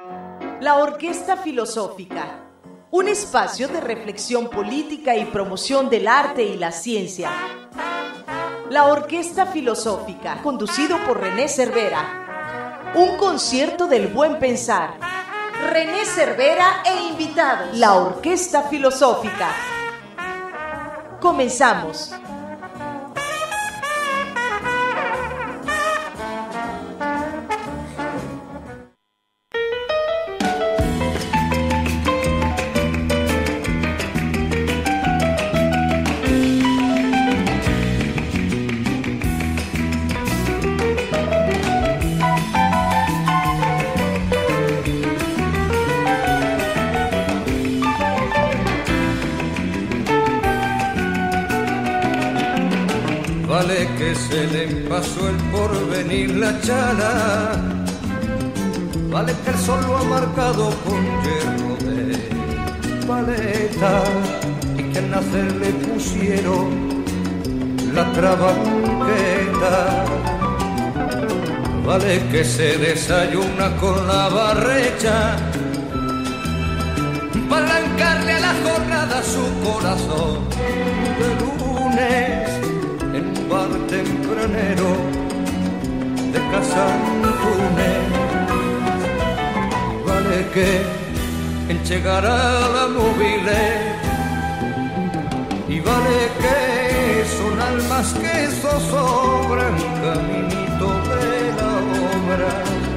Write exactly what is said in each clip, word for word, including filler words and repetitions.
La Orquesta Filosófica, un espacio de reflexión política y promoción del arte y la ciencia. La Orquesta Filosófica, conducido por René Cervera. Un concierto del buen pensar. René Cervera e invitados. La Orquesta Filosófica. Comenzamos. Vale que se le pasó el porvenir la chala, vale que el sol lo ha marcado con hierro de paleta y que al nacer le pusieron la trabanqueta. Vale que se desayuna con la barrecha, para arrancarle a la jornada su corazón de lunes en un bar tempranero de Casantunes. Vale que en llegar a la móvil y vale que son almas que zozobran caminito de la obra.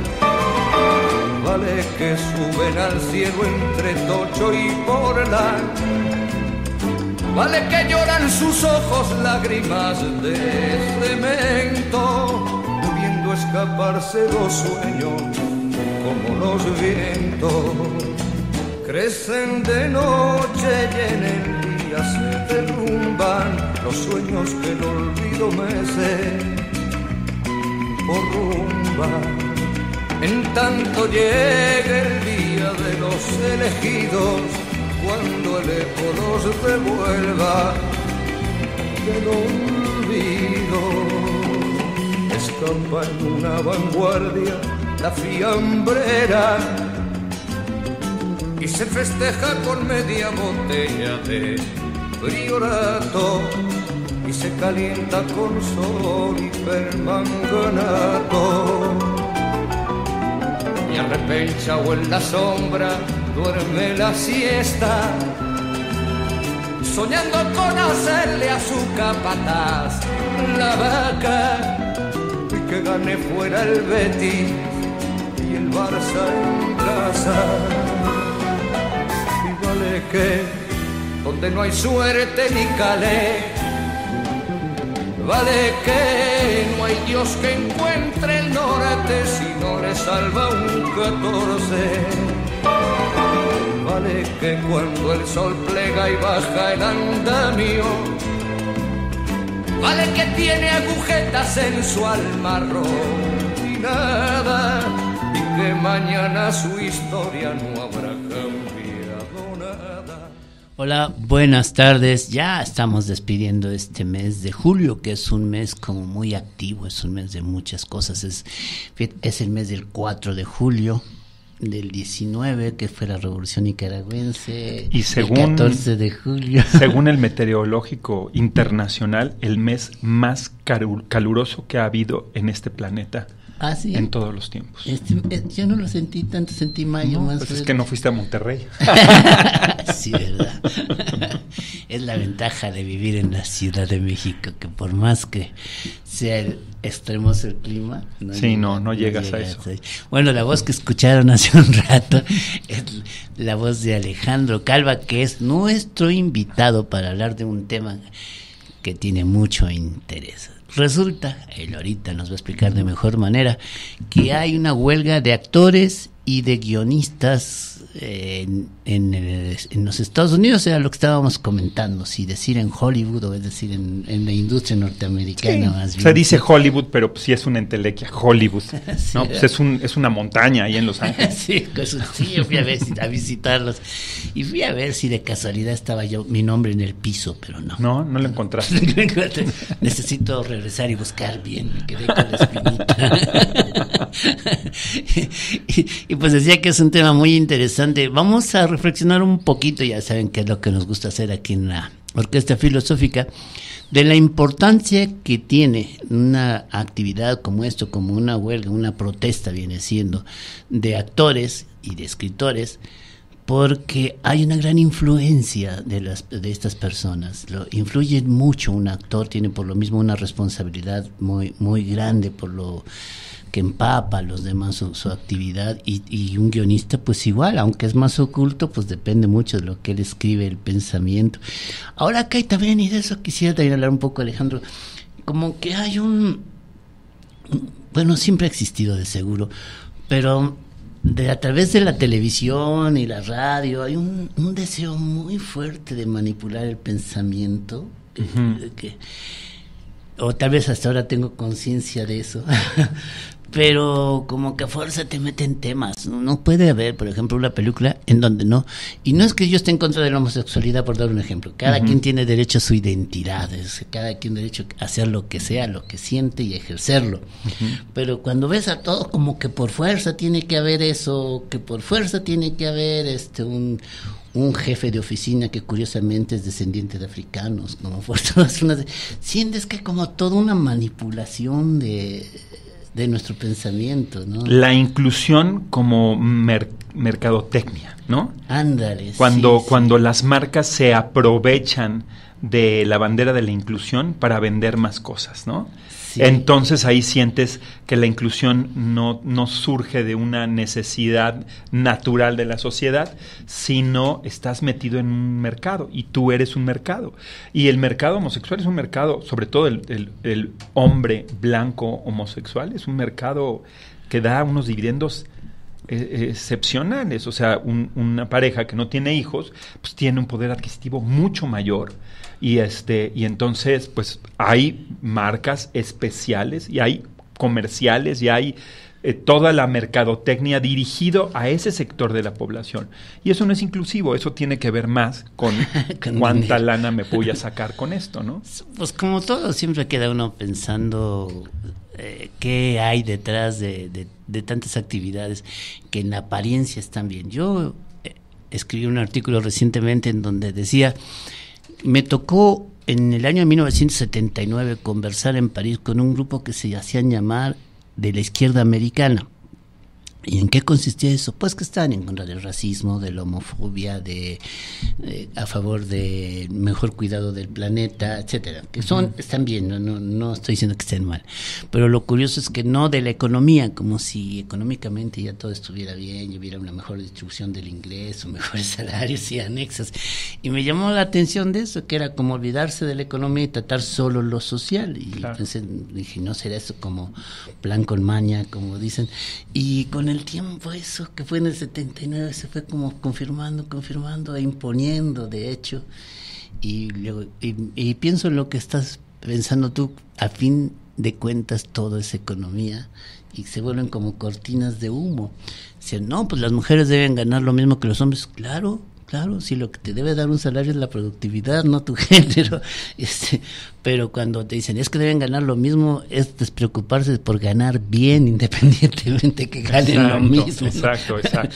Vale que suben al cielo entre Tocho y Portland. Vale que lloran sus ojos lágrimas de cemento, viendo escaparse los sueños como los vientos. Crecen de noche y en el día se derrumban los sueños que el olvido mece por rumba. En tanto llegue el día de los elegidos, cuando el eco los devuelva del olvido. Escapa en una vanguardia la fiambrera y se festeja con media botella de priorato y se calienta con sol y permanganato. Y arrepencha o en la sombra duerme la siesta, soñando con hacerle a su capataz la vaca y que gane fuera el Betis y el Barça en casa. Y vale que donde no hay suerte ni calé, vale que no hay Dios que encuentre el norte si no le salva un catorce. Vale que cuando el sol plega y baja el andamio, vale que tiene agujetas en su alma rotinada y que mañana su historia no habrá cambiado nada. Hola, buenas tardes. Ya estamos despidiendo este mes de julio, que es un mes como muy activo, es un mes de muchas cosas. Es, es el mes del cuatro de julio. Del diecinueve, que fue la Revolución Nicaragüense, y según, el catorce de julio. Según el Meteorológico Internacional, el mes más caluroso que ha habido en este planeta. ¿Ah, sí? En todos los tiempos. Este, yo no lo sentí tanto, sentí mayo no, más. Pues es que no fuiste a Monterrey. Sí, ¿verdad? Es la ventaja de vivir en la Ciudad de México, que por más que sea el extremoso el clima, no sí, llega, no, no llegas no a eso. Bueno, la voz que escucharon hace un rato es la voz de Alejandro Calva, que es nuestro invitado para hablar de un tema que tiene mucho interés. Resulta, él ahorita nos va a explicar de mejor manera, que hay una huelga de actores y de guionistas en, en, el, en los Estados Unidos. Era lo que estábamos comentando, si decir en Hollywood o es decir en, en la industria norteamericana. Sí, más bien. Se dice Hollywood, pero pues sí es una entelequia, Hollywood. Sí, no, pues es, un, es una montaña ahí en Los Ángeles. Sí, pues, sí, yo fui a, ver, a visitarlos y fui a ver si de casualidad estaba yo mi nombre en el piso, pero no. No, no lo encontraste. Necesito regresar y buscar bien, me quedé con la espinita. y, y pues decía que es un tema muy interesante. Vamos a reflexionar un poquito, ya saben qué es lo que nos gusta hacer aquí en la Orquesta Filosófica, de la importancia que tiene una actividad como esto, como una huelga, una protesta viene siendo, de actores y de escritores, porque hay una gran influencia de las de estas personas. Lo, influye mucho un actor, tiene por lo mismo una responsabilidad muy muy grande por lo que empapa a los demás su, su actividad, y, y un guionista pues igual, aunque es más oculto, pues depende mucho de lo que él escribe, el pensamiento. Ahora acá hay también, y de eso quisiera también hablar un poco, Alejandro, como que hay un, bueno, siempre ha existido de seguro, pero de a través de la televisión y la radio hay un, un deseo muy fuerte de manipular el pensamiento, uh-huh. que, o tal vez hasta ahora tengo conciencia de eso, pero como que a fuerza te meten temas. No, no puede haber, por ejemplo, una película en donde no, y no es que yo esté en contra de la homosexualidad, por dar un ejemplo, cada uh-huh. quien tiene derecho a su identidad, es, cada quien tiene derecho a hacer lo que sea, lo que siente y ejercerlo, uh-huh. pero cuando ves a todo como que por fuerza tiene que haber eso, que por fuerza tiene que haber este un un jefe de oficina que curiosamente es descendiente de africanos, como por todas unas, sientes que como toda una manipulación de de nuestro pensamiento, ¿no? La inclusión como mer- mercadotecnia, ¿no? Ándale. Cuando, sí, cuando sí. las marcas se aprovechan de la bandera de la inclusión para vender más cosas, ¿no? Sí. Entonces ahí sientes que la inclusión no, no surge de una necesidad natural de la sociedad, sino estás metido en un mercado y tú eres un mercado. Y el mercado homosexual es un mercado, sobre todo el, el, el hombre blanco homosexual, es un mercado que da unos dividendos eh, excepcionales. O sea, un, una pareja que no tiene hijos, pues tiene un poder adquisitivo mucho mayor. Y este y entonces pues hay marcas especiales y hay comerciales y hay eh, toda la mercadotecnia dirigido a ese sector de la población, y eso no es inclusivo, eso tiene que ver más con, con cuánta dinero. Lana me voy a sacar con esto, ¿no? Pues como todo, siempre queda uno pensando eh, qué hay detrás de, de, de tantas actividades que en apariencia están bien. Yo eh, escribí un artículo recientemente en donde decía: me tocó en el año mil novecientos setenta y nueve conversar en París con un grupo que se hacían llamar de la izquierda americana. ¿Y en qué consistía eso? Pues que estaban en contra del racismo, de la homofobia, de eh, a favor de mejor cuidado del planeta, etcétera. Que son, uh-huh. están bien, no, no, no estoy diciendo que estén mal. Pero lo curioso es que no de la economía, como si económicamente ya todo estuviera bien, y hubiera una mejor distribución del ingreso, mejores salarios y anexos. Y me llamó la atención de eso, que era como olvidarse de la economía y tratar solo lo social. Y claro. pensé, dije, ¿no será eso como plan con maña, como dicen? Y con el el tiempo eso que fue en el setenta y nueve se fue como confirmando, confirmando e imponiendo, de hecho, y, luego, y, y pienso en lo que estás pensando tú, a fin de cuentas todo es economía y se vuelven como cortinas de humo. Dicen, no, pues las mujeres deben ganar lo mismo que los hombres. Claro, claro, si lo que te debe dar un salario es la productividad, no tu género. Este, pero cuando te dicen, es que deben ganar lo mismo, es despreocuparse por ganar bien, independientemente que ganen exacto, lo mismo. Exacto, ¿no? exacto.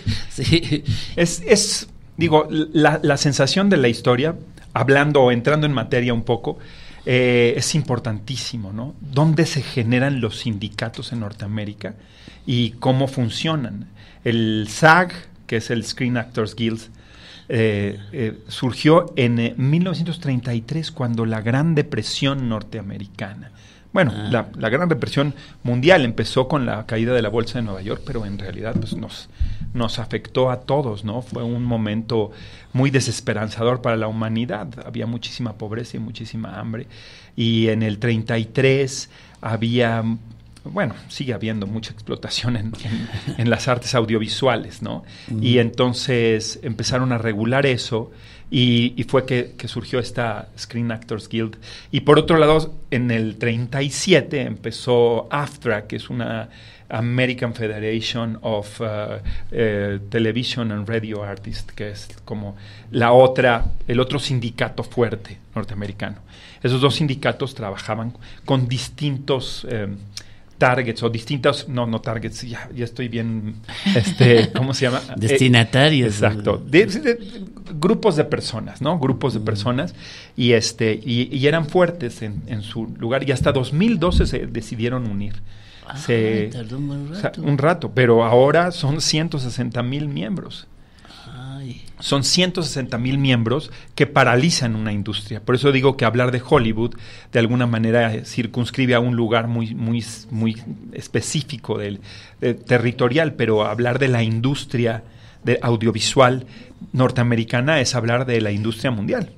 Sí. Es, es, digo, la, la sensación de la historia, hablando o entrando en materia un poco, eh, es importantísimo, ¿no? ¿Dónde se generan los sindicatos en Norteamérica y cómo funcionan? El SAG, que es el Screen Actors Guild, eh, eh, surgió en eh, mil novecientos treinta y tres, cuando la Gran Depresión norteamericana. Bueno, ah. la, la Gran Depresión mundial empezó con la caída de la Bolsa de Nueva York, pero en realidad pues, nos, nos afectó a todos, ¿no? Fue un momento muy desesperanzador para la humanidad. Había muchísima pobreza y muchísima hambre. Y en el treinta y tres había... bueno, sigue habiendo mucha explotación en, en, en las artes audiovisuales, ¿no? Uh-huh. Y entonces empezaron a regular eso y, y fue que, que surgió esta Screen Actors Guild. Y por otro lado, en el treinta y siete empezó AFTRA, que es una American Federation of uh, uh, Television and Radio Artists, que es como la otra, el otro sindicato fuerte norteamericano. Esos dos sindicatos trabajaban con distintos... Eh, targets o distintos, no, no targets, ya, ya estoy bien, este, ¿cómo se llama? Destinatarios. Eh, exacto, de, de, de, grupos de personas, ¿no? Grupos de personas y este y, y eran fuertes en, en su lugar y hasta dos mil doce se decidieron unir. Ah, se, tardó un buen rato. O sea, un rato, pero ahora son ciento sesenta mil miembros. Ay. Son ciento sesenta mil miembros que paralizan una industria. Por eso digo que hablar de Hollywood de alguna manera circunscribe a un lugar muy, muy, muy específico del, de, territorial, pero hablar de la industria de audiovisual norteamericana es hablar de la industria mundial.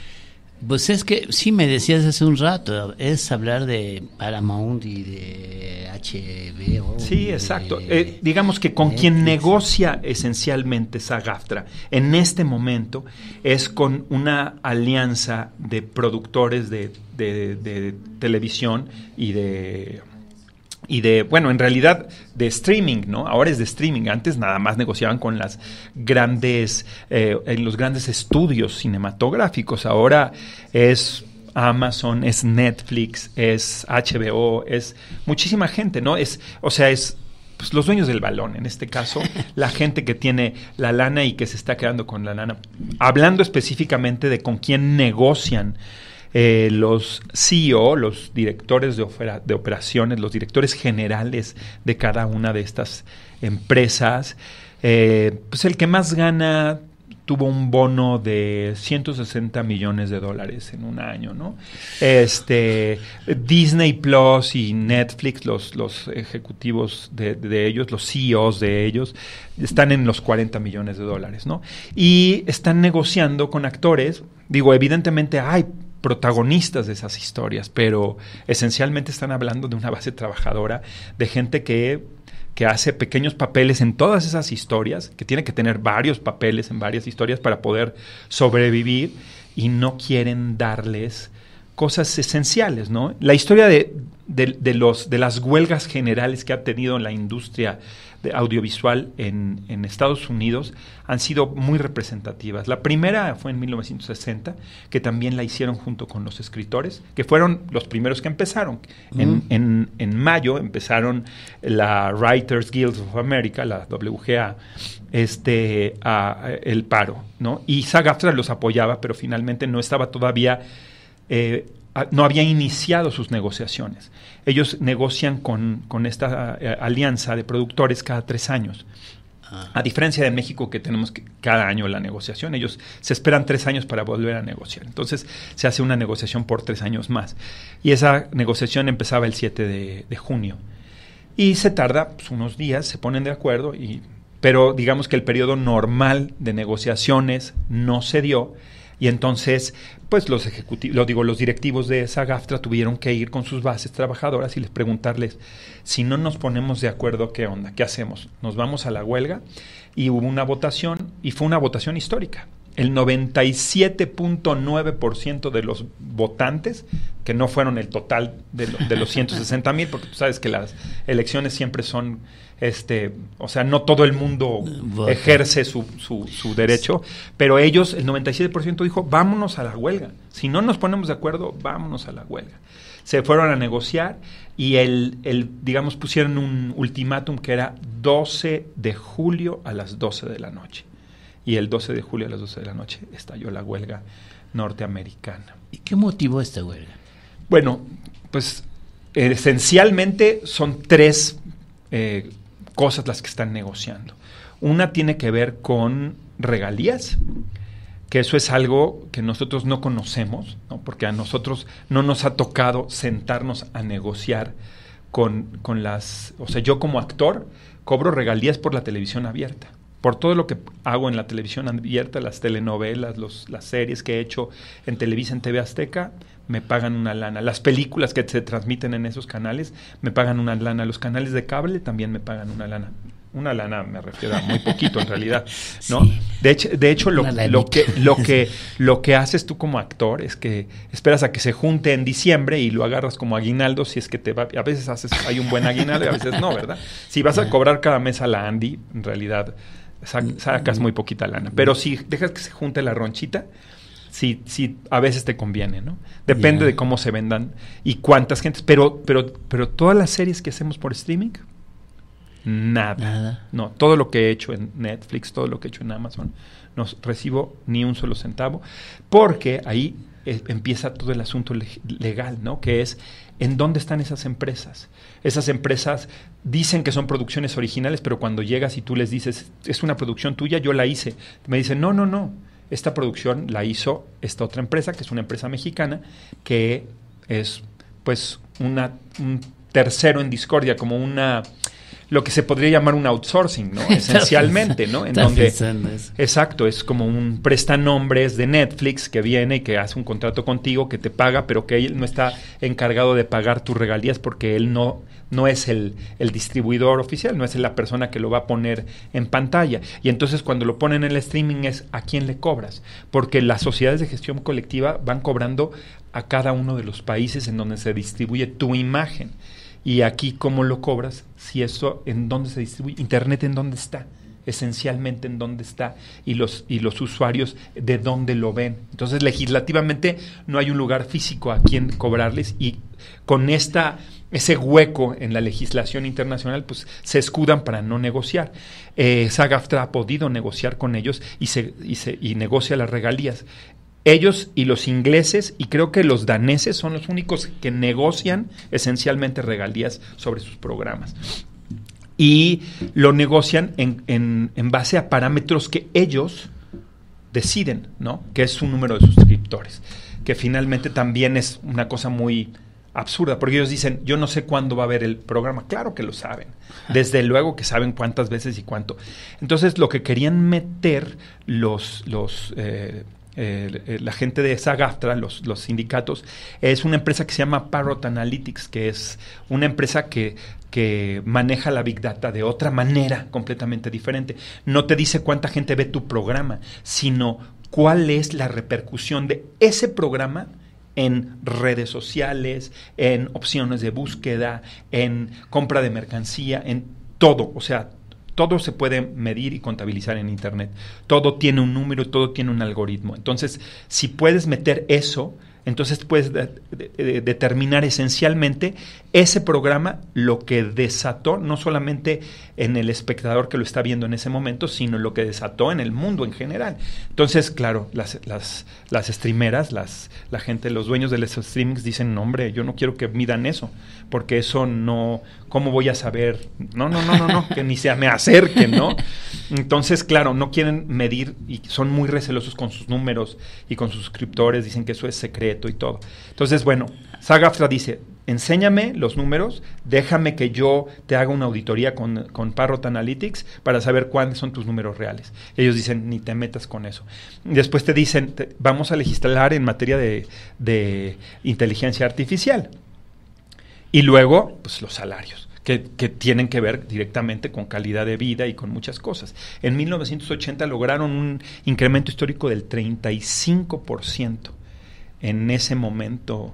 Pues es que sí me decías hace un rato, es hablar de Paramount y de H B O. Sí, exacto. Eh, digamos que con Netflix. Quien negocia esencialmente SAG-AFTRA en este momento es con una alianza de productores de, de, de televisión y de... y de, bueno, en realidad de streaming, ¿no? Ahora es de streaming. Antes nada más negociaban con las grandes, eh, en los grandes estudios cinematográficos. Ahora es Amazon, es Netflix, es H B O, es muchísima gente, ¿no? Es, o sea, es pues, los dueños del balón, en este caso, la gente que tiene la lana y que se está quedando con la lana. Hablando específicamente de con quién negocian Eh, los C E O, los directores de, opera, de operaciones, los directores generales de cada una de estas empresas, eh, pues el que más gana tuvo un bono de ciento sesenta millones de dólares en un año, ¿no? Este, Disney Plus y Netflix, los, los ejecutivos de, de ellos, los C E Os de ellos, están en los cuarenta millones de dólares, ¿no? Y están negociando con actores, digo, evidentemente hay protagonistas de esas historias, pero esencialmente están hablando de una base trabajadora, de gente que, que hace pequeños papeles en todas esas historias, que tiene que tener varios papeles en varias historias para poder sobrevivir y no quieren darles cosas esenciales, ¿no? La historia de, de, de, los, de las huelgas generales que ha tenido la industria de audiovisual en, en Estados Unidos han sido muy representativas. La primera fue en mil novecientos sesenta, que también la hicieron junto con los escritores, que fueron los primeros que empezaron. Mm. En, en, en mayo empezaron la Writers Guild of America, la W G A, este, a, a, el paro, ¿no? Y SAG-AFTRA los apoyaba, pero finalmente no estaba todavía... Eh, no había iniciado sus negociaciones. Ellos negocian con, con esta eh, alianza de productores cada tres años. Ah. A diferencia de México, que tenemos que, cada año la negociación, ellos se esperan tres años para volver a negociar. Entonces se hace una negociación por tres años más. Y esa negociación empezaba el siete de junio. Y se tarda pues, unos días, se ponen de acuerdo, y, pero digamos que el periodo normal de negociaciones no se dio. Y entonces, pues los ejecutivos, lo digo, los directivos de SAG-AFTRA tuvieron que ir con sus bases trabajadoras y les preguntarles, si no nos ponemos de acuerdo, ¿qué onda? ¿Qué hacemos? ¿Nos vamos a la huelga? Y hubo una votación, y fue una votación histórica. El noventa y siete punto nueve por ciento de los votantes, que no fueron el total de, lo, de los ciento sesenta mil, porque tú sabes que las elecciones siempre son, este, o sea, no todo el mundo Vota. ejerce su, su, su derecho, pero ellos, el noventa y siete por ciento dijo, vámonos a la huelga. Si no nos ponemos de acuerdo, vámonos a la huelga. Se fueron a negociar y el, el digamos, pusieron un ultimátum que era doce de julio a las doce de la noche. Y el doce de julio a las doce de la noche estalló la huelga norteamericana. ¿Y qué motivó esta huelga? Bueno, pues esencialmente son tres eh, cosas las que están negociando. Una tiene que ver con regalías, que eso es algo que nosotros no conocemos, ¿no? Porque a nosotros no nos ha tocado sentarnos a negociar con, con las... O sea, yo como actor cobro regalías por la televisión abierta. Por todo lo que hago en la televisión abierta, las telenovelas, los, las series que he hecho en Televisa, en T V Azteca, me pagan una lana. Las películas que se transmiten en esos canales me pagan una lana. Los canales de cable también me pagan una lana. Una lana me refiero a muy poquito en realidad, ¿no? Sí. De hecho, de hecho lo, lo, que, lo, que, lo que haces tú como actor es que esperas a que se junte en diciembre y lo agarras como aguinaldo si es que te va... A veces haces, hay un buen aguinaldo y a veces no, ¿verdad? Si vas a cobrar cada mes a la Andy, en realidad... sacas muy poquita lana. Pero si dejas que se junte la ronchita, sí, sí, a veces te conviene, ¿no? Depende yeah. de cómo se vendan y cuántas gentes, pero, pero, pero todas las series que hacemos por streaming, nada. Nada. No, todo lo que he hecho en Netflix, todo lo que he hecho en Amazon, no recibo ni un solo centavo, porque ahí eh, empieza todo el asunto le- legal, ¿no? Que es, ¿en dónde están esas empresas? Esas empresas dicen que son producciones originales, pero cuando llegas y tú les dices, es una producción tuya, yo la hice. Me dicen, no, no, no, esta producción la hizo esta otra empresa, que es una empresa mexicana, que es, pues, una, un tercero en discordia, como una... lo que se podría llamar un outsourcing, ¿no? Esencialmente, ¿no? En donde, exacto, es como un prestanombres de Netflix que viene y que hace un contrato contigo, que te paga, pero que él no está encargado de pagar tus regalías porque él no, no es el, el distribuidor oficial, no es la persona que lo va a poner en pantalla. Y entonces cuando lo ponen en el streaming es a quién le cobras, porque las sociedades de gestión colectiva van cobrando a cada uno de los países en donde se distribuye tu imagen. Y aquí, ¿cómo lo cobras? Si eso, ¿en dónde se distribuye? Internet, ¿en dónde está? Esencialmente, ¿en dónde está? Y los, y los usuarios, ¿de dónde lo ven? Entonces, legislativamente, no hay un lugar físico a quien cobrarles. Y con esta, ese hueco en la legislación internacional, pues, se escudan para no negociar. Eh, SAG-AFTRA ha podido negociar con ellos y, se, y, se, y negocia las regalías. Ellos y los ingleses, y creo que los daneses, son los únicos que negocian esencialmente regalías sobre sus programas. Y lo negocian en, en, en base a parámetros que ellos deciden, ¿no? Que es su número de suscriptores. Que finalmente también es una cosa muy absurda, porque ellos dicen, yo no sé cuándo va a haber el programa. Claro que lo saben. Desde luego que saben cuántas veces y cuánto. Entonces, lo que querían meter los... los eh, Eh, la gente de SAG-AFTRA, los, los sindicatos, es una empresa que se llama Parrot Analytics, que es una empresa que, que maneja la Big Data de otra manera completamente diferente. No te dice cuánta gente ve tu programa, sino cuál es la repercusión de ese programa en redes sociales, en opciones de búsqueda, en compra de mercancía, en todo, o sea, todo se puede medir y contabilizar en Internet. Todo tiene un número, todo tiene un algoritmo. Entonces, si puedes meter eso, entonces puedes de, de, de, determinar esencialmente ese programa, lo que desató, no solamente en el espectador que lo está viendo en ese momento, sino lo que desató en el mundo en general. Entonces, claro, las, las, las streameras, las, la gente, los dueños de los streamings dicen, no, hombre, yo no quiero que midan eso, porque eso no... ¿Cómo voy a saber? No, no, no, no, no, que ni se me acerquen, ¿no? Entonces, claro, no quieren medir y son muy recelosos con sus números y con sus suscriptores, dicen que eso es secreto y todo. Entonces, bueno, SAG-AFTRA dice, enséñame los números, déjame que yo te haga una auditoría con, con Parrot Analytics para saber cuáles son tus números reales. Ellos dicen, ni te metas con eso. Después te dicen, te, vamos a legislar en materia de, de inteligencia artificial. Y luego, pues los salarios, que, que tienen que ver directamente con calidad de vida y con muchas cosas. En mil novecientos ochenta lograron un incremento histórico del treinta y cinco por ciento. En ese momento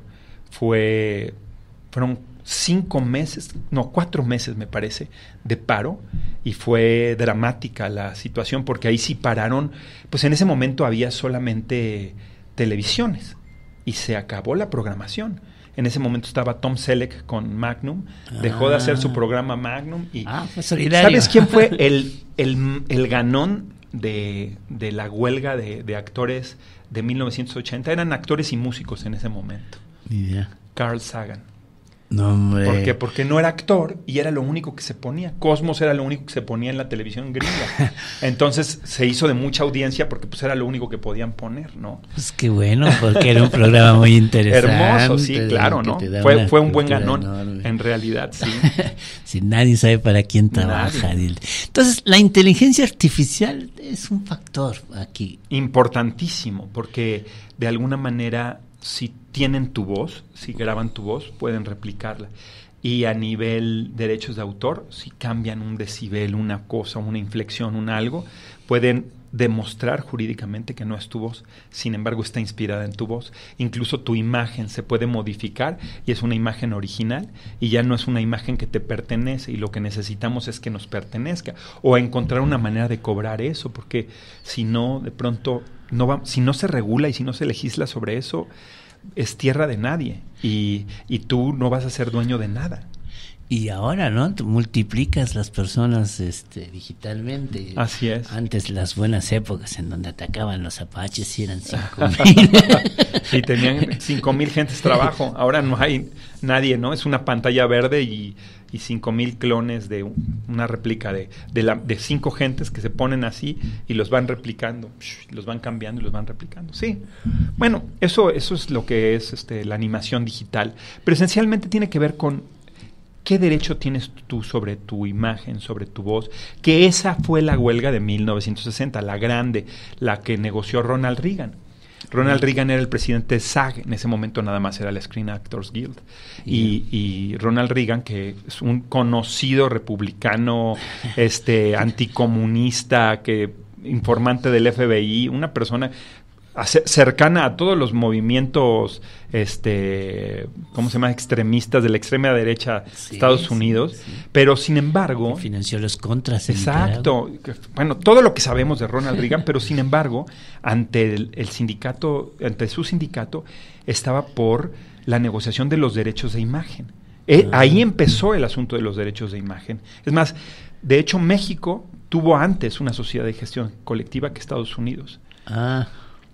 fue, fueron cinco meses, no, cuatro meses me parece, de paro, y fue dramática la situación, porque ahí sí pararon, pues en ese momento había solamente televisiones, y se acabó la programación. En ese momento estaba Tom Selleck con Magnum, dejó ah. de hacer su programa Magnum. Y ah, fue solidario. ¿Sabes quién fue el, el, el ganón de, de la huelga de, de actores de mil novecientos ochenta? Eran actores y músicos en ese momento. Yeah. Carl Sagan. No, hombre. ¿Por qué? Porque no era actor y era lo único que se ponía. Cosmos era lo único que se ponía en la televisión gringa. Entonces se hizo de mucha audiencia porque pues era lo único que podían poner, ¿no? Pues qué bueno, porque era un programa muy interesante. Hermoso, sí, claro, ¿no? Fue, fue un buen ganón, enorme. En realidad, sí. Si nadie sabe para quién trabaja. Nadie. Entonces, la inteligencia artificial es un factor aquí. Importantísimo, porque de alguna manera, si tienen tu voz, si graban tu voz, pueden replicarla. Y a nivel derechos de autor, si cambian un decibel, una cosa, una inflexión, un algo, pueden demostrar jurídicamente que no es tu voz, sin embargo está inspirada en tu voz. Incluso tu imagen se puede modificar y es una imagen original y ya no es una imagen que te pertenece, y lo que necesitamos es que nos pertenezca, o encontrar una manera de cobrar eso, porque si no, de pronto no va, si no se regula y si no se legisla sobre eso, es tierra de nadie y, y tú no vas a ser dueño de nada. Y ahora, ¿no? Tú multiplicas las personas este, digitalmente. Así es. Antes, las buenas épocas en donde atacaban los apaches y eran cinco mil. Y tenían cinco mil gentes trabajo. Ahora no hay nadie, ¿no? Es una pantalla verde y, y cinco mil clones de un, una réplica de, de, la, de cinco gentes que se ponen así y los van replicando. Los van cambiando y los van replicando. Sí. Bueno, eso, eso es lo que es este, la animación digital. Pero esencialmente tiene que ver con ¿qué derecho tienes tú sobre tu imagen, sobre tu voz? Que esa fue la huelga de mil novecientos sesenta, la grande, la que negoció Ronald Reagan. Ronald Reagan era el presidente de SAG, en ese momento nada más era la Screen Actors Guild. Y, y Ronald Reagan, que es un conocido republicano, este, anticomunista, que informante del F B I, una persona cercana a todos los movimientos, este, ¿cómo se llama? Extremistas de la extrema derecha de sí, Estados Unidos, sí, sí. Pero sin embargo... Que financió los contras. Exacto. Bueno, todo lo que sabemos de Ronald Reagan, pero sin embargo, ante el, el sindicato, ante su sindicato, estaba por la negociación de los derechos de imagen. Eh, ah. Ahí empezó el asunto de los derechos de imagen. Es más, de hecho, México tuvo antes una sociedad de gestión colectiva que Estados Unidos. Ah.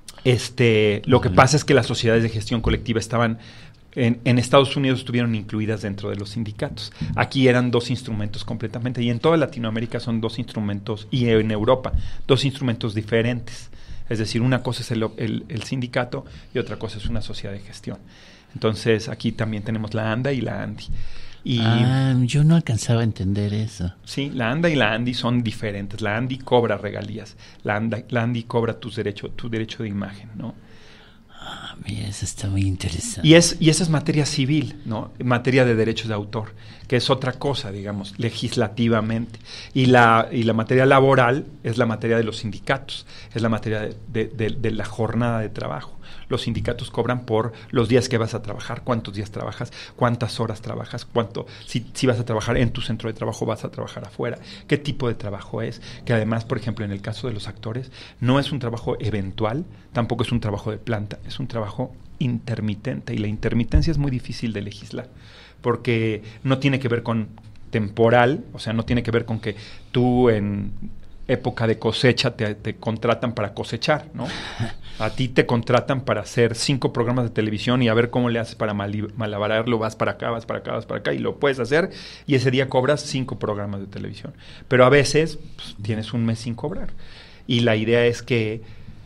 Este, lo que pasa es que las sociedades de gestión colectiva estaban en, en Estados Unidos, estuvieron incluidas dentro de los sindicatos. Aquí eran dos instrumentos completamente, y en toda Latinoamérica son dos instrumentos, y en Europa, dos instrumentos diferentes. Es decir, una cosa es el, el, el sindicato y otra cosa es una sociedad de gestión. Entonces, aquí también tenemos la ANDA y la ANDI. Y, ah, yo no alcanzaba a entender eso. Sí, la ANDA y la ANDI son diferentes. La ANDI cobra regalías. La, ANDA, la ANDI cobra tus derecho, tu derecho de imagen, ¿no? Ah, mira, eso está muy interesante. Y, es, y esa es materia civil, ¿no? Materia de derechos de autor, que es otra cosa, digamos, legislativamente. Y la, y la materia laboral es la materia de los sindicatos, es la materia de, de, de, de la jornada de trabajo. Los sindicatos cobran por los días que vas a trabajar, cuántos días trabajas, cuántas horas trabajas, cuánto, si, si vas a trabajar en tu centro de trabajo, vas a trabajar afuera, qué tipo de trabajo es, que además, por ejemplo, en el caso de los actores, no es un trabajo eventual, tampoco es un trabajo de planta, es un trabajo intermitente, y la intermitencia es muy difícil de legislar, porque no tiene que ver con temporal, o sea, no tiene que ver con que tú en época de cosecha te, te contratan para cosechar, ¿no? A ti te contratan para hacer cinco programas de televisión y a ver cómo le haces para mal, malabararlo, vas para acá, vas para acá, vas para acá, y lo puedes hacer, y ese día cobras cinco programas de televisión. Pero a veces pues, tienes un mes sin cobrar. Y la idea es que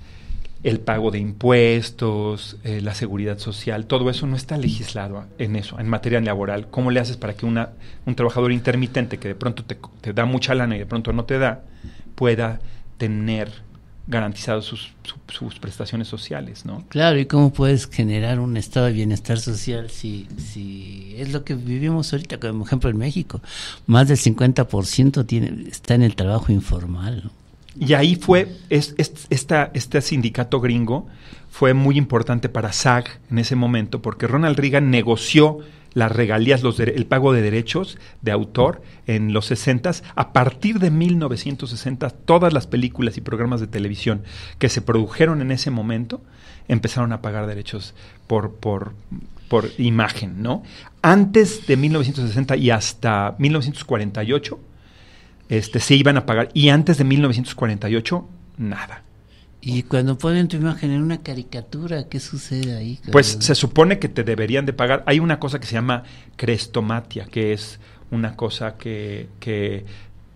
el pago de impuestos, eh, la seguridad social, todo eso no está legislado en eso, en materia laboral. ¿Cómo le haces para que una, un trabajador intermitente que de pronto te, te da mucha lana y de pronto no te da, pueda tener garantizadas sus, su, sus prestaciones sociales, ¿no? Claro, ¿y cómo puedes generar un estado de bienestar social si, si es lo que vivimos ahorita, como ejemplo en México? Más del cincuenta por ciento tiene, está en el trabajo informal, ¿no? Y ahí fue, es, es, esta, este sindicato gringo fue muy importante para SAG en ese momento, porque Ronald Reagan negoció las regalías, los de, el pago de derechos de autor en los sesentas. A partir de mil novecientos sesenta, todas las películas y programas de televisión que se produjeron en ese momento empezaron a pagar derechos por, por, por imagen, ¿no? Antes de mil novecientos sesenta y hasta mil novecientos cuarenta y ocho, este, se iban a pagar, y antes de mil novecientos cuarenta y ocho, nada. Y cuando ponen tu imagen en una caricatura, ¿qué sucede ahí? Pues se supone que te deberían de pagar. Hay una cosa que se llama crestomatia, que es una cosa que, que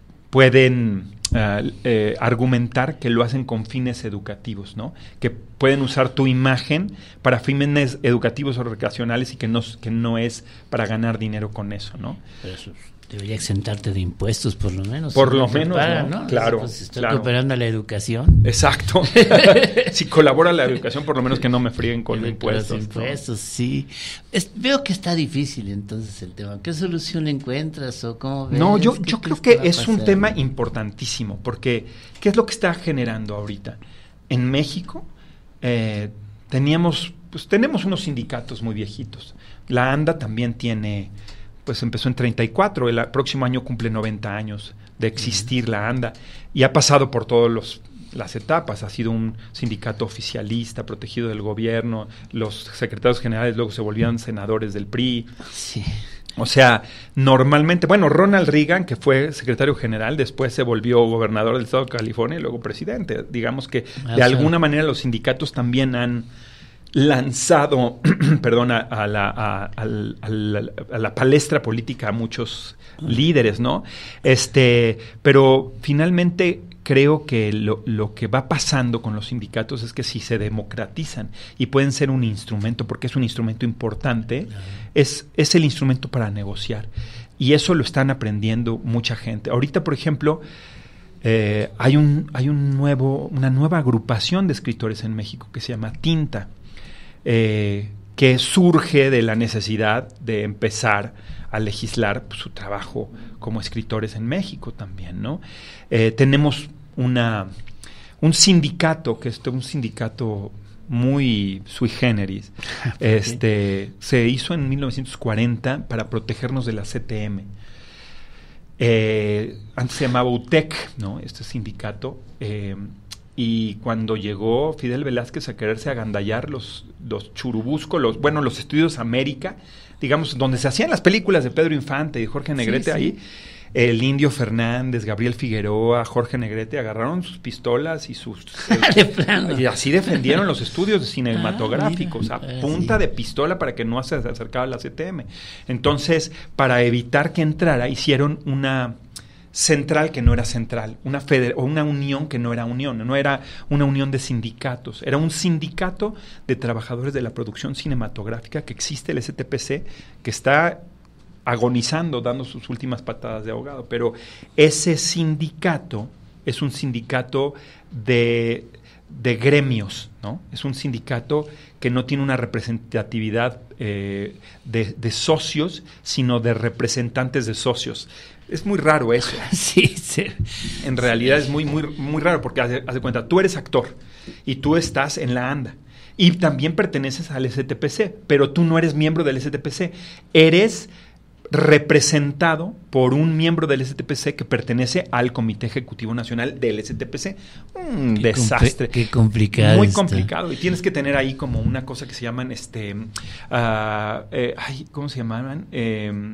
pueden uh, eh, argumentar que lo hacen con fines educativos, ¿no? Que pueden usar tu imagen para fines educativos o recreacionales, y que no, que no es para ganar dinero con eso, ¿no? Pero eso debería exentarte de impuestos, por lo menos. Por lo menos, para, ¿no? ¿no? Claro. Pues estoy claro. cooperando a la educación. Exacto. Si colabora la educación, por lo menos que no me fríen con con impuestos. Los impuestos, ¿no? sí. Es, veo que está difícil entonces el tema. ¿Qué solución le encuentras o cómo ves? No, yo, yo creo que es un tema importante. importantísimo, porque ¿qué es lo que está generando ahorita? En México eh, teníamos, pues tenemos unos sindicatos muy viejitos. La ANDA también tiene, pues empezó en treinta y cuatro, el próximo año cumple noventa años de existir uh-huh. la ANDA, y ha pasado por todos los las etapas. Ha sido un sindicato oficialista, protegido del gobierno. Los secretarios generales luego se volvían senadores del P R I. Sí. O sea, normalmente, bueno, Ronald Reagan, que fue secretario general, después se volvió gobernador del estado de California y luego presidente. Digamos que Ah, de o sea, alguna manera los sindicatos también han lanzado, perdón, a, a, la, a, a, a, la, a la palestra política a muchos líderes, ¿no? Este, pero finalmente creo que lo, lo que va pasando con los sindicatos es que si se democratizan y pueden ser un instrumento, porque es un instrumento importante, es, es el instrumento para negociar. Y eso lo están aprendiendo mucha gente. Ahorita, por ejemplo, eh, hay, un, hay un nuevo, una nueva agrupación de escritores en México que se llama Tinta, eh, que surge de la necesidad de empezar a legislar pues, su trabajo como escritores en México también, ¿no? Eh, tenemos una un sindicato, que es un sindicato muy sui generis, este se hizo en mil novecientos cuarenta para protegernos de la C T M. Eh, antes se llamaba U T E C, ¿no? Este sindicato, eh, y cuando llegó Fidel Velázquez a quererse agandallar los, los Churubusco, los, bueno, los estudios América, digamos, donde se hacían las películas de Pedro Infante y Jorge Negrete, sí, sí. ahí, el Indio Fernández, Gabriel Figueroa, Jorge Negrete agarraron sus pistolas y sus... de plano. Y así defendieron los estudios cinematográficos, ah, mira, a punta sí. de pistola para que no se acercara a la C T M. Entonces, para evitar que entrara, hicieron una central que no era central, una feder- o una unión que no era unión, no era una unión de sindicatos, era un sindicato de trabajadores de la producción cinematográfica que existe, el S T P C, que está agonizando, dando sus últimas patadas de ahogado, pero ese sindicato es un sindicato de, de gremios, ¿no? Es un sindicato que no tiene una representatividad eh, de, de socios, sino de representantes de socios. Es muy raro eso. Sí, sí. En realidad sí. es muy, muy, muy raro, porque haz de, haz de cuenta, tú eres actor y tú estás en la ANDA y también perteneces al S T P C, pero tú no eres miembro del S T P C, eres representado por un miembro del S T P C que pertenece al Comité Ejecutivo Nacional del S T P C. Un qué desastre. Compl- qué complicado. Muy está. complicado. Y tienes que tener ahí como una cosa que se llaman, este, uh, eh, ay, ¿cómo se llamaban? Eh,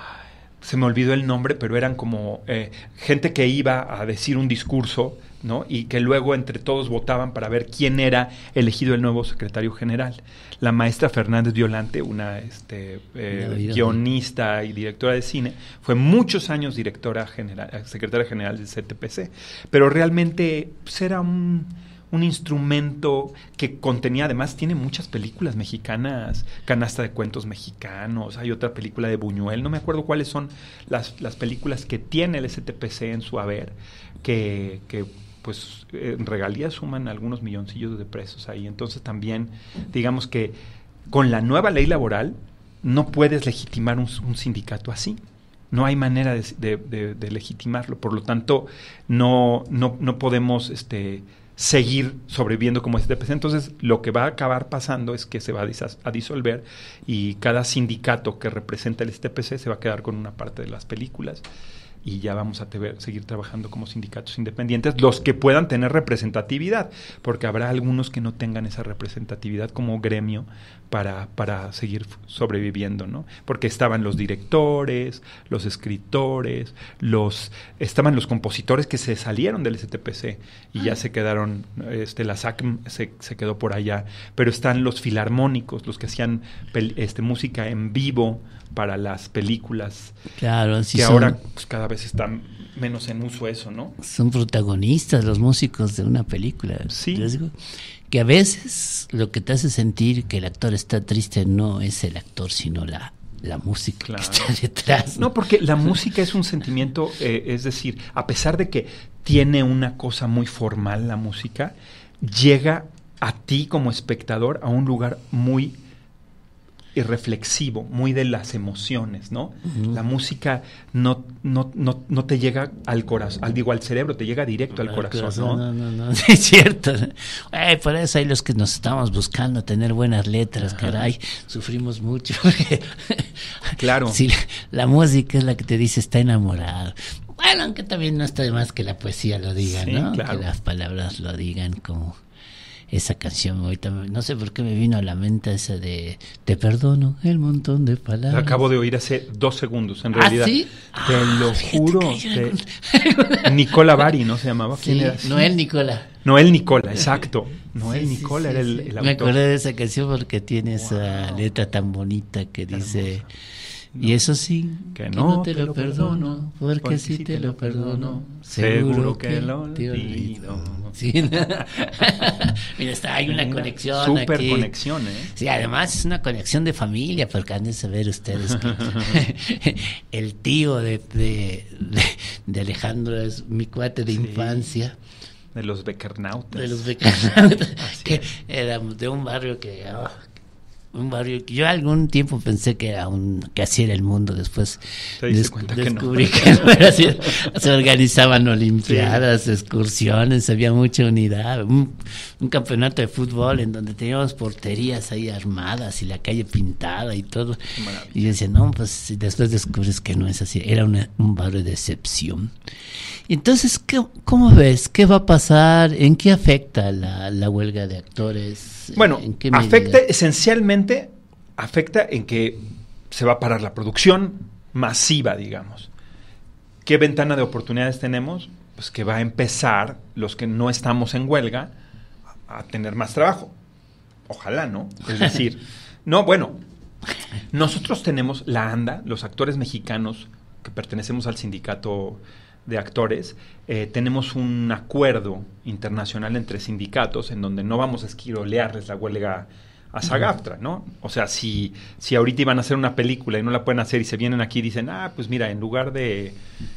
se me olvidó el nombre, pero eran como eh, gente que iba a decir un discurso, ¿no? Y que luego entre todos votaban para ver quién era elegido el nuevo secretario general. La maestra Fernández Violante, una este, eh, guionista y directora de cine, fue muchos años directora general, secretaria general del C T P C, pero realmente pues, era un, un instrumento que contenía, además tiene muchas películas mexicanas, Canasta de Cuentos Mexicanos, hay otra película de Buñuel, no me acuerdo cuáles son las, las películas que tiene el S T P C en su haber, que... que pues en regalías suman algunos milloncillos de pesos ahí. Entonces también, digamos que con la nueva ley laboral no puedes legitimar un, un sindicato así. No hay manera de, de, de, de legitimarlo. Por lo tanto, no, no, no podemos este, seguir sobreviviendo como S T P C. Entonces, lo que va a acabar pasando es que se va a, dis- a disolver y cada sindicato que representa el S T P C se va a quedar con una parte de las películas. Y ya vamos a te- seguir trabajando como sindicatos independientes, los que puedan tener representatividad, porque habrá algunos que no tengan esa representatividad como gremio para, para seguir sobreviviendo, ¿no? Porque estaban los directores, los escritores, los estaban los compositores que se salieron del S T P C y ah. ya se quedaron, este, la S A C M se, se quedó por allá, pero están los filarmónicos, los que hacían pel- este, música en vivo para las películas, claro, sí que son, ahora pues, cada vez está menos en uso eso, ¿no? Son protagonistas los músicos de una película. Sí. Les digo que a veces lo que te hace sentir que el actor está triste no es el actor, sino la, la música claro. que está detrás. ¿no? no, porque la música es un sentimiento, eh, es decir, a pesar de que tiene una cosa muy formal la música, llega a ti como espectador a un lugar muy y reflexivo, muy de las emociones, ¿no? Uh-huh. La música no, no, no, no te llega al corazón, al, digo, al cerebro, te llega directo al, al corazón, corazón, ¿no? No, no, no, sí, es cierto. Ay, por eso hay los que nos estamos buscando tener buenas letras, ajá. Caray, sufrimos mucho. Claro. Sí, la, la música es la que te dice está enamorado. Bueno, aunque también no está de más que la poesía lo diga, sí, ¿no? Claro. Que las palabras lo digan, como esa canción. Ahorita me, no sé por qué me vino a la mente esa de Te perdono el montón de palabras. La acabo de oír hace dos segundos, en ¿Ah, realidad. sí? Te Ah, lo juro. que Te... Nicola Bari, ¿no se llamaba? ¿Quién Sí, era? Noel Nicola. Noel Nicola, exacto. Noel Sí, sí, Nicola sí, era el, sí. el Me autor. acordé de esa canción porque tiene esa Wow. letra tan bonita que dice... Hermosa. Y eso sí, Que que no no te lo perdono, porque si te lo perdono, seguro que lo te olvido. Sí. Mira, está, hay una conexión Súper aquí. conexión, ¿eh? Sí, además es una conexión de familia, porque han de saber ustedes que el tío de, de, de, de Alejandro es mi cuate de Sí. infancia. De los Beckernautas. De los Beckernautas, Así que es. éramos de un barrio que... oh, un barrio que yo algún tiempo pensé que era un que así era el mundo, después Te diste des- cuenta que no. descubrí que no era así. Se organizaban olimpiadas, excursiones, había mucha unidad, un, un campeonato de fútbol en donde teníamos porterías ahí armadas y la calle pintada y todo. maravilla. Y yo decía, no, pues y después descubres que no es así, era una, un barrio de excepción. Entonces, ¿qué, ¿cómo ves? ¿Qué va a pasar? ¿En qué afecta la, la huelga de actores? Bueno, ¿En qué afecta medida? esencialmente, afecta en que se va a parar la producción masiva, digamos. ¿Qué ventana de oportunidades tenemos? Pues que va a empezar, los que no estamos en huelga, a, a tener más trabajo. Ojalá, ¿no? Es decir, no, bueno, nosotros tenemos la ANDA, los actores mexicanos que pertenecemos al sindicato de actores, eh, tenemos un acuerdo internacional entre sindicatos en donde no vamos a esquirolearles la huelga a SAG-AFTRA, ¿no? O sea, si, si ahorita iban a hacer una película y no la pueden hacer y se vienen aquí y dicen, ah, pues mira, en lugar de,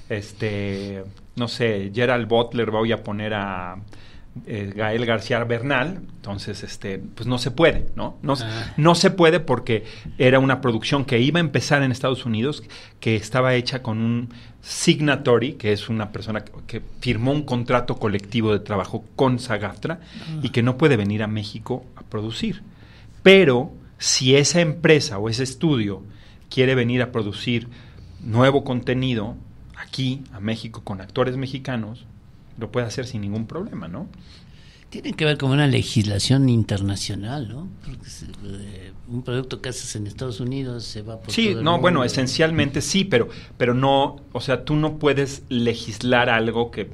este, no sé, Gerald Butler voy a poner a eh, Gael García Bernal, entonces, este, pues no se puede, ¿no? No, Ah. no se puede porque era una producción que iba a empezar en Estados Unidos, que estaba hecha con un signatory, que es una persona que, que firmó un contrato colectivo de trabajo con SAG-AFTRA Ah. y que no puede venir a México a producir. Pero si esa empresa o ese estudio quiere venir a producir nuevo contenido aquí, a México, con actores mexicanos, lo puede hacer sin ningún problema, ¿no? Tiene que ver con una legislación internacional, ¿no? Porque se, eh, un producto que haces en Estados Unidos se va por Sí, todo el no, mundo. bueno, esencialmente sí, pero, pero no, o sea, tú no puedes legislar algo que,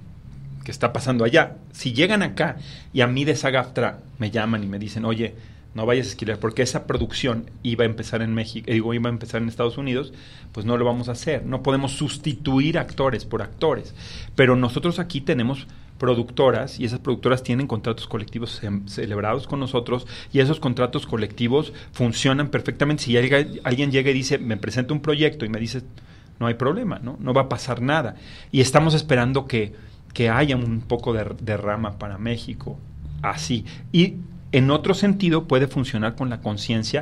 que está pasando allá. Si llegan acá y a mí de SAG-AFTRA me llaman y me dicen, oye, no vayas a esquilar, porque esa producción iba a empezar en México, digo, iba a empezar en Estados Unidos, pues no lo vamos a hacer. No podemos sustituir actores por actores. Pero nosotros aquí tenemos productoras y esas productoras tienen contratos colectivos ce- celebrados con nosotros y esos contratos colectivos funcionan perfectamente. Si alguien, alguien llega y dice, me presenta un proyecto y me dice, no hay problema, ¿no? No va a pasar nada. Y estamos esperando que, que haya un poco de, de rama para México, así. Y en otro sentido puede funcionar con la conciencia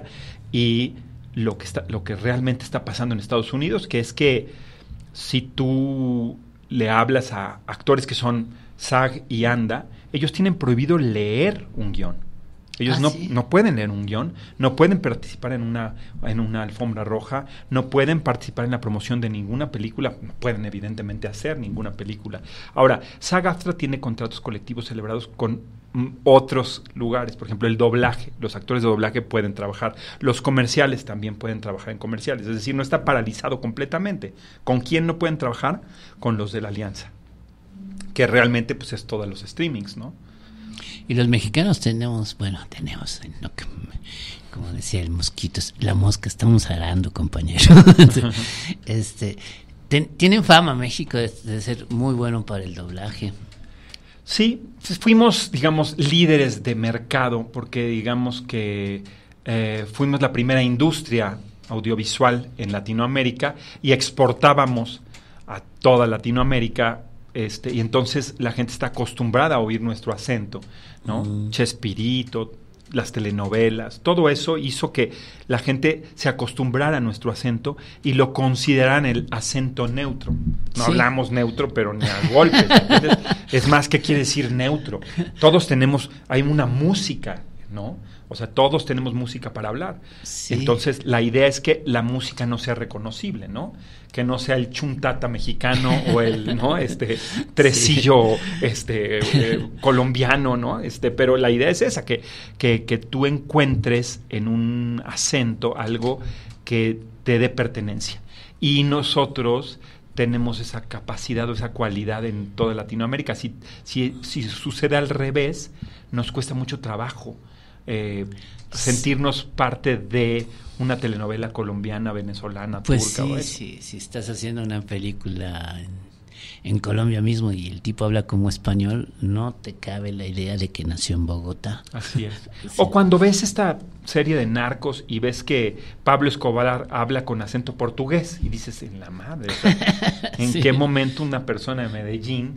y lo que está, lo que realmente está pasando en Estados Unidos, que es que si tú le hablas a actores que son SAG y ANDA, ellos tienen prohibido leer un guión. Ellos ¿Ah, no, sí? no pueden leer un guión, no pueden participar en una, en una alfombra roja, no pueden participar en la promoción de ninguna película, no pueden evidentemente hacer ninguna película. Ahora, SAG-AFTRA tiene contratos colectivos celebrados con mm, otros lugares, por ejemplo, el doblaje, los actores de doblaje pueden trabajar, los comerciales también pueden trabajar en comerciales, es decir, no está paralizado completamente. ¿Con quién no pueden trabajar? Con los de la alianza, que realmente pues es todos los streamings, ¿no? Y los mexicanos tenemos, bueno, tenemos, no, que- como decía el mosquito, es- la mosca estamos arando, compañero. este, ten- tienen fama México de, de ser muy bueno para el doblaje. Sí, fuimos, digamos, líderes de mercado porque digamos que eh, fuimos la primera industria audiovisual en Latinoamérica y exportábamos a toda Latinoamérica, este, y entonces la gente está acostumbrada a oír nuestro acento, ¿no? Mm. Chespirito, las telenovelas, todo eso hizo que la gente se acostumbrara a nuestro acento y lo consideraran el acento neutro. No Sí. hablamos neutro, pero ni a golpes, ¿entiendes? Es más, ¿qué quiere decir neutro? Todos tenemos, hay una música, ¿no? O sea, todos tenemos música para hablar. Sí. Entonces, la idea es que la música no sea reconocible, ¿no? Que no sea el chuntata mexicano o el, ¿no? Este tresillo, sí. este eh, colombiano, ¿no? Este, pero la idea es esa, que, que, que tú encuentres en un acento algo que te dé pertenencia. Y nosotros tenemos esa capacidad o esa cualidad en toda Latinoamérica. Si, si, si sucede al revés, nos cuesta mucho trabajo eh, sentirnos parte de una telenovela colombiana, venezolana, pues turca. Sí, o eso. sí, si estás haciendo una película en, en Colombia mismo y el tipo habla como español, no te cabe la idea de que nació en Bogotá. Así es. Sí. O cuando ves esta serie de Narcos y ves que Pablo Escobar habla con acento portugués y dices, en la madre, o sea, ¿en sí. qué momento una persona de Medellín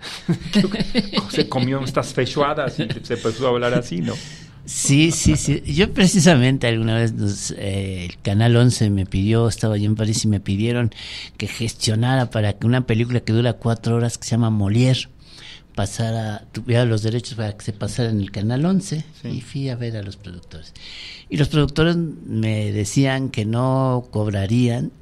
se comió estas feijoadas y se empezó a hablar así, ¿no? Sí, sí, sí. Yo precisamente alguna vez nos, eh, el Canal once me pidió, estaba yo en París y me pidieron que gestionara para que una película que dura cuatro horas que se llama Molière pasara, tuviera los derechos para que se pasara en el Canal once. Sí. Y fui a ver a los productores. Y los productores me decían que no cobrarían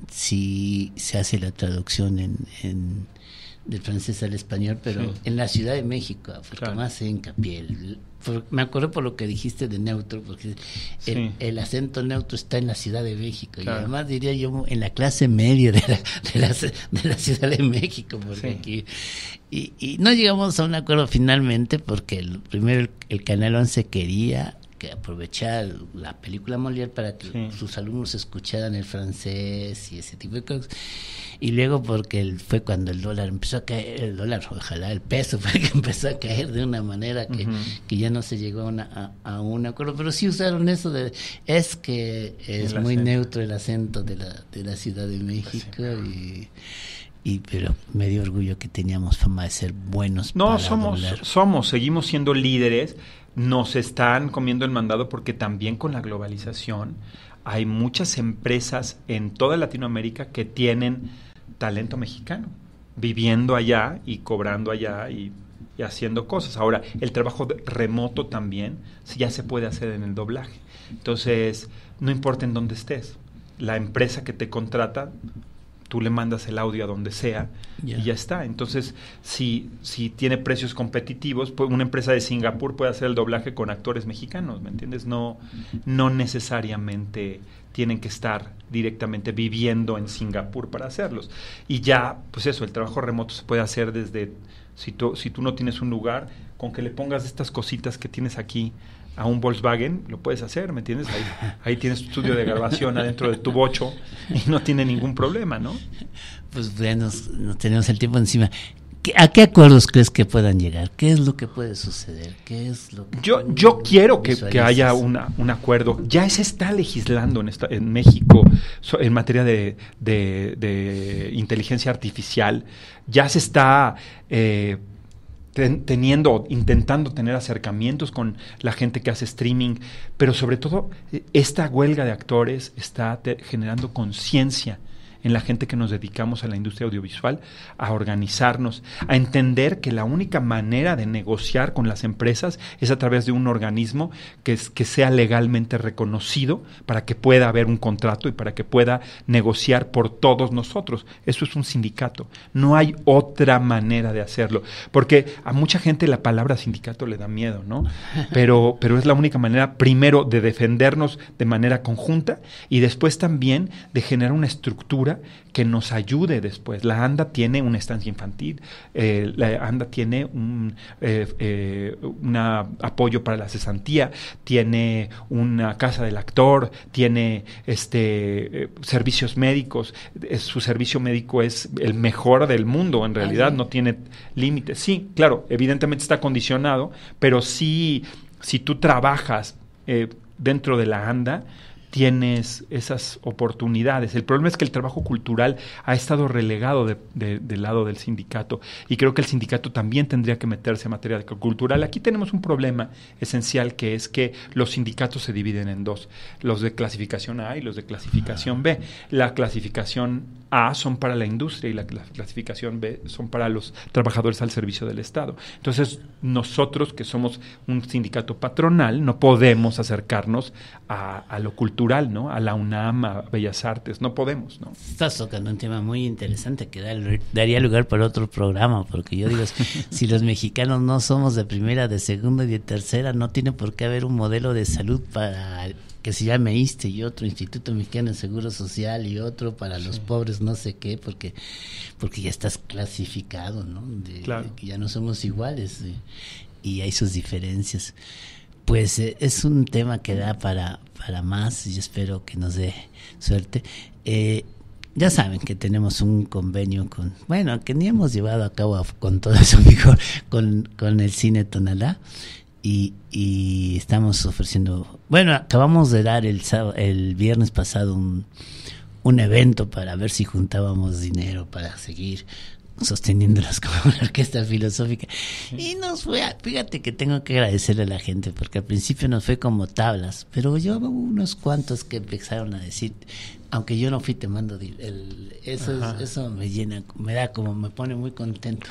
si se hace la traducción en, en del francés al español, pero sí. en la Ciudad de México, porque claro. más se hincapié. El, por, me acuerdo por lo que dijiste de neutro, porque el, sí. el acento neutro está en la Ciudad de México, claro. y además diría yo en la clase media de la, de la, de la Ciudad de México, porque sí. aquí y, y no llegamos a un acuerdo finalmente, porque el, primero el, el Canal once quería que aprovechar la película Molière para que sí. sus alumnos escucharan el francés y ese tipo de cosas. Y luego porque el, fue cuando el dólar empezó a caer, el dólar, ojalá el peso, fue que empezó a caer de una manera que, uh-huh. que ya no se llegó a, una, a, a un acuerdo. Pero sí usaron eso de, es que es el muy acento. Neutro el acento de la, de la Ciudad de México y... Y pero me dio orgullo que teníamos fama de ser buenos. No, para somos, doblar. somos, seguimos siendo líderes. Nos están comiendo el mandado porque también con la globalización hay muchas empresas en toda Latinoamérica que tienen talento mexicano, viviendo allá y cobrando allá y, y haciendo cosas. Ahora, el trabajo remoto también ya se puede hacer en el doblaje. Entonces, no importa en dónde estés, la empresa que te contrata, tú le mandas el audio a donde sea yeah. y ya está. Entonces, si, si tiene precios competitivos, pues una empresa de Singapur puede hacer el doblaje con actores mexicanos, ¿me entiendes? No, no necesariamente tienen que estar directamente viviendo en Singapur para hacerlos. Y ya, pues eso, el trabajo remoto se puede hacer desde, si tú, si tú no tienes un lugar, con que le pongas estas cositas que tienes aquí a un Volkswagen, lo puedes hacer, ¿me entiendes? Ahí, ahí tienes tu estudio de grabación adentro de tu bocho y no tiene ningún problema, ¿no? Pues bueno, nos, nos tenemos el tiempo encima. ¿A qué acuerdos crees que puedan llegar? ¿Qué es lo que puede suceder? ¿Qué es lo que yo yo quiero que, que haya una, un acuerdo. Ya se está legislando en, esta, en México so, en materia de, de, de inteligencia artificial. Ya se está... Eh, Ten, teniendo, intentando tener acercamientos con la gente que hace streaming, pero sobre todo esta huelga de actores está te, generando conciencia en la gente que nos dedicamos a la industria audiovisual, a organizarnos, a entender que la única manera de negociar con las empresas es a través de un organismo que, es, que sea legalmente reconocido para que pueda haber un contrato y para que pueda negociar por todos nosotros. Eso es un sindicato. No hay otra manera de hacerlo, porque a mucha gente la palabra sindicato le da miedo, ¿no? Pero, pero es la única manera, primero, de defendernos de manera conjunta y después también de generar una estructura que nos ayude después. La ANDA tiene una estancia infantil, eh, la ANDA tiene un eh, eh, una apoyo para la cesantía, tiene una casa del actor, tiene este eh, servicios médicos. Es, su servicio médico es el mejor del mundo, en realidad. Ay. No tiene límites. Sí, claro, evidentemente está condicionado, pero sí, si tú trabajas eh, dentro de la ANDA, tienes esas oportunidades. El problema es que el trabajo cultural ha estado relegado de, de, del lado del sindicato, y creo que el sindicato también tendría que meterse en materia cultural. Aquí tenemos un problema esencial, que es que los sindicatos se dividen en dos, los de clasificación A y los de clasificación B. La clasificación A son para la industria y la clasificación B son para los trabajadores al servicio del Estado. Entonces, nosotros que somos un sindicato patronal no podemos acercarnos a, a lo cultural, ¿no? A la UNAM, a Bellas Artes, no podemos, ¿no? Estás tocando un tema muy interesante que da, daría lugar para otro programa, porque yo digo, si los mexicanos no somos de primera, de segunda y de tercera, no tiene por qué haber un modelo de salud para que se llame ISSSTE y otro Instituto Mexicano de Seguro Social y otro para los sí. pobres no sé qué, porque porque ya estás clasificado, ¿no? De, claro. de que ya no somos iguales eh, y hay sus diferencias. Pues eh, es un tema que da para, para más y espero que nos dé suerte. Eh, ya saben que tenemos un convenio con, bueno, que ni hemos llevado a cabo con todo eso mejor, con, con el Cine Tonalá. Y, y estamos ofreciendo, bueno, acabamos de dar el sábado, el viernes pasado un, un evento para ver si juntábamos dinero para seguir sosteniéndolas como una orquesta filosófica. Y nos fue, fíjate que tengo que agradecerle a la gente, porque al principio nos fue como tablas, pero yo hubo unos cuantos que empezaron a decir, aunque yo no fui te mando el, eso es, eso me llena, me da como, me pone muy contento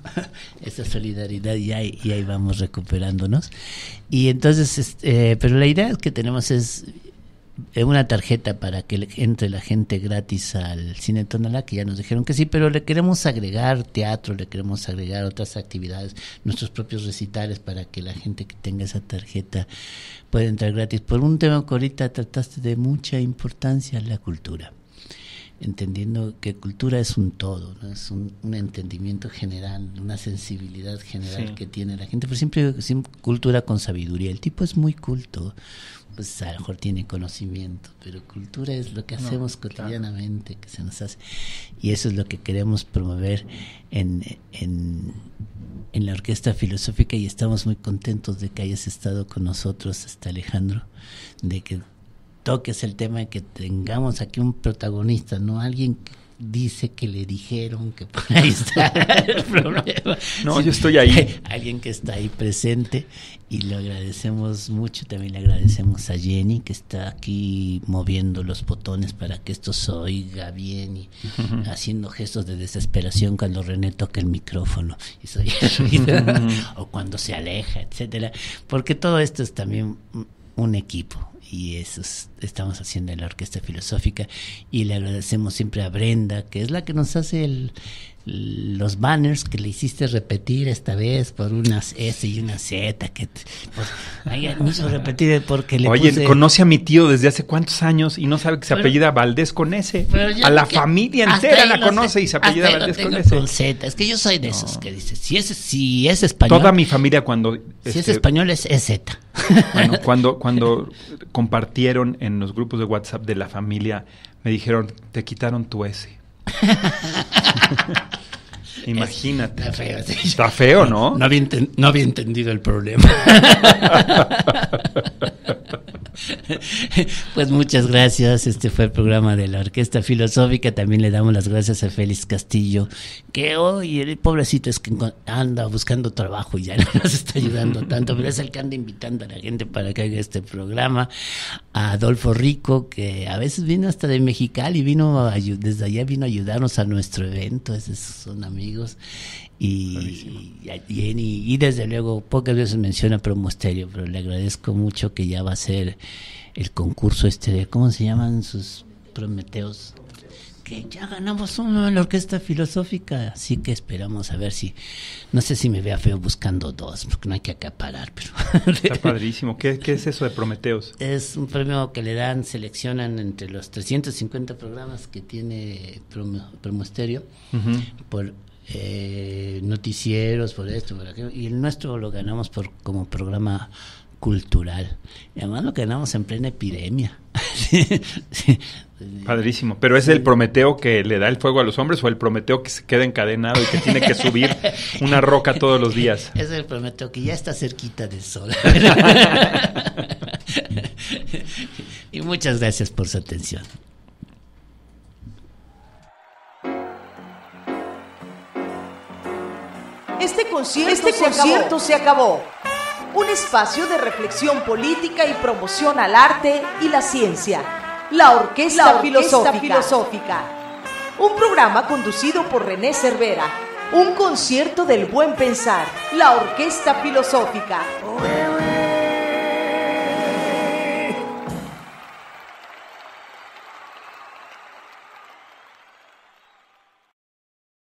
esa solidaridad y ahí, y ahí vamos recuperándonos. Y entonces, este, eh, pero la idea que tenemos es una tarjeta para que entre la gente gratis al Cine Tonalá, que ya nos dijeron que sí, pero le queremos agregar teatro, le queremos agregar otras actividades, nuestros propios recitales, para que la gente que tenga esa tarjeta pueda entrar gratis, por un tema que ahorita trataste de mucha importancia, la cultura, entendiendo que cultura es un todo, ¿no? Es un, un entendimiento general, una sensibilidad general sí. que tiene la gente, pero siempre sin cultura con sabiduría. El tipo es muy culto, pues a lo mejor tiene conocimiento, pero cultura es lo que hacemos no, cotidianamente, claro. que se nos hace, y eso es lo que queremos promover en, en, en la Orquesta Filosófica, y estamos muy contentos de que hayas estado con nosotros, hasta Alejandro, de que toques el tema y que tengamos aquí un protagonista, no alguien que dice que le dijeron que por ahí está el problema. No, yo estoy ahí. Alguien que está ahí presente, y lo agradecemos mucho. También le agradecemos a Jenny, que está aquí moviendo los botones para que esto se oiga bien y uh-huh. haciendo gestos de desesperación cuando René toca el micrófono y se oye el ruido, uh-huh. o cuando se aleja, etcétera. Porque todo esto es también un equipo. Y eso es, estamos haciendo en la Orquesta Filosófica, y le agradecemos siempre a Brenda, que es la que nos hace el, los banners que le hiciste repetir esta vez por unas S y una Z, que pues, ella me hizo repetir porque le Oye, puse... conoce a mi tío desde hace cuántos años y no sabe que se pero, apellida Valdés con S. A la familia entera la conoce sé, y se apellida Valdés con S. Con Z. Es que yo soy de no. esos que dice, si es, si es español... Toda mi familia cuando... Si este, es español es, es Z. Bueno, cuando, cuando compartieron en los grupos de WhatsApp de la familia, me dijeron, te quitaron tu S. Imagínate. Está feo, sí. Está feo, ¿no? No, no, había, enten- no había entendido el problema. Pues muchas gracias. Este fue el programa de la Orquesta Filosófica. También le damos las gracias a Félix Castillo, que hoy el pobrecito es que anda buscando trabajo y ya no nos está ayudando tanto, pero es el que anda invitando a la gente para que haga este programa. A Adolfo Rico, que a veces vino hasta de Mexicali, vino a, desde allá vino a ayudarnos a nuestro evento. Esos son amigos. Y, y a Jenny, y desde luego pocas veces menciona Promo Estéreo, pero le agradezco mucho que ya va a ser el concurso este de, ¿cómo se llaman sus Prometeos? Que ya ganamos uno en la Orquesta Filosófica, así que esperamos a ver si, no sé si me vea feo buscando dos, porque no hay que acaparar, pero... Está padrísimo. ¿Qué, qué es eso de Prometeos? Es un premio que le dan, seleccionan entre los trescientos cincuenta programas que tiene Promo, Promo Estéreo, uh-huh. por... Eh, noticieros, por esto, por aquello, y el nuestro lo ganamos por como programa cultural, y además lo ganamos en plena epidemia. Sí. Padrísimo. ¿Pero es el Prometeo que le da el fuego a los hombres o el Prometeo que se queda encadenado y que tiene que subir una roca todos los días? Es el Prometeo que ya está cerquita del sol. Y muchas gracias por su atención. Este concierto, este se, concierto acabó. se acabó. Un espacio de reflexión política y promoción al arte y la ciencia. La Orquesta, la Orquesta Filosófica. Filosófica. un programa conducido por René Cervera, un concierto del buen pensar, la Orquesta Filosófica.